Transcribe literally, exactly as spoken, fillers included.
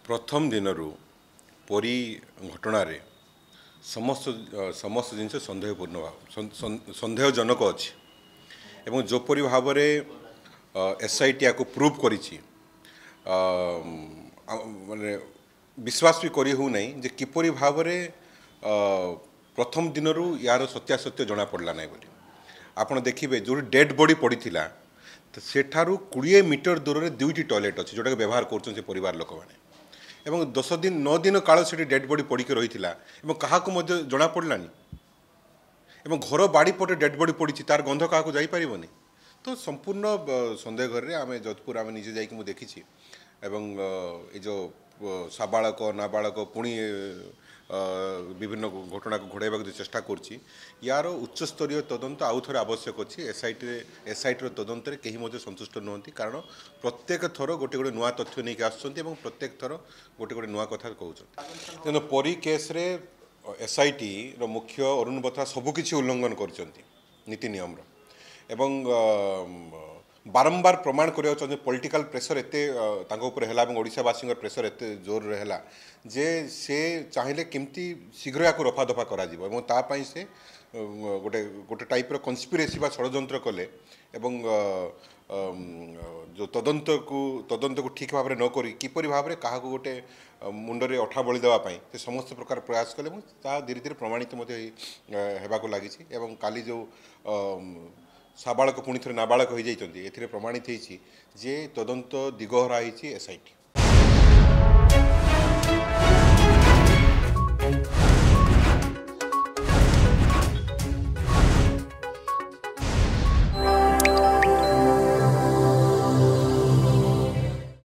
प्रथम दिनरू परी घटन समस्त समस्त जिन सन्देहपूर्ण भाव सन्देहजनक अच्छी एवं जोपरी भाव एसआईटी या प्रूव कर माने विश्वास भी करी हो नहीं जे किपरि भाव प्रथम दिनरू यार सत्यासत्य जना पड़ला नहीं बोली आपण देखिए जो डेड बॉडी पड़ीला तो सेठारू कोड़े मीटर दूर में दुईटी टॉयलेट अच्छी जोटा व्यवहार कर परिवार लोक मैंने एवं दस दिन नौ दिन काल से डेड बॉडी पड़ी रही क्या जना पड़लानी एवं घर बाड़ी पटे डेड बॉडी पड़ी तार गंध क्या जापरनी तो संपूर्ण सन्देह घर में आम जोधपुर आम निजे जा देखी एवं ये जो साबाड़क नाबाड़क पुणी विभिन्न घटना को घोड़ाइबा जो चेष्टा करछि यार उच्चस्तरीय तदंत आउ थे आवश्यक अच्छी एसआईटी एसआईटी तदंत में कहीं संतुष्ट नुहति कारण प्रत्येक थर गोटे गोटे नुआ तथ्य नहीं आसुँच प्रत्येक थर गोटे गोटे नुआ कथा कहते तेणु परी केस्रे एसआईटी रो मुख्य अरुण बत्रा सबकि उल्लंघन कर नीति नियम एवं बारंबार प्रमाण करने पॉलिटिकल प्रेशर एते ओडिशावासी प्रेशर एते जोर रहा जे से चाहिए केमती शीघ्र या रफा दफा कर से गोटे गोटे टाइप कन्स्पिरेसी बा षड्यंत्र कले एवं जो तदंत को तदंत को ठीक भाव न करी किपरि भाव में क्या गोटे मुंडरे अठा बलि देवाई से समस्त प्रकार प्रयास कले धीरे धीरे प्रमाणित होगा लगी काली जो साबाड़क पुणी थे नाबाड़क हो जाती प्रमाणित होती जे तदंत दिगहरा एसआईटी।